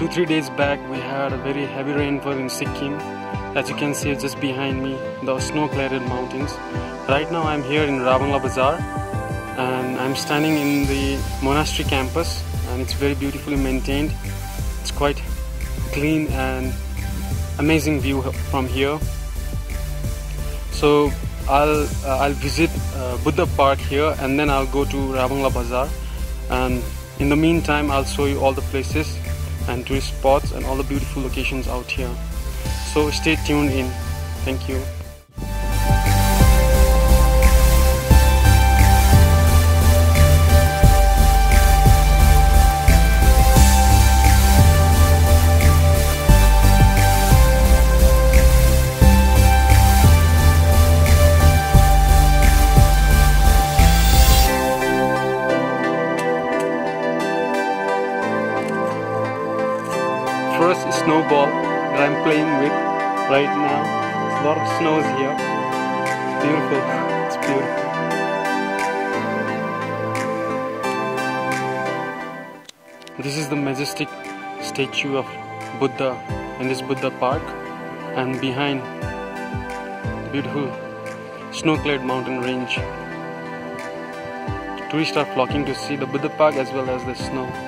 2-3 days back we had a very heavy rainfall in Sikkim. As you can see just behind me, the snow-clad mountains. Right now I'm here in Ravangla Bazaar and I'm standing in the monastery campus, and it's very beautifully maintained. It's quite clean and amazing view from here. So I'll visit Buddha Park here, and then I'll go to Ravangla Bazaar, and in the meantime I'll show you all the places and tourist spots and all the beautiful locations out here. So stay tuned in. Thank you. First snowball that I'm playing with right now. There's a lot of snows here. It's beautiful. It's beautiful. This is the majestic statue of Buddha in this Buddha Park, and behind the beautiful snow-clad mountain range. Tourists are flocking to see the Buddha Park as well as the snow.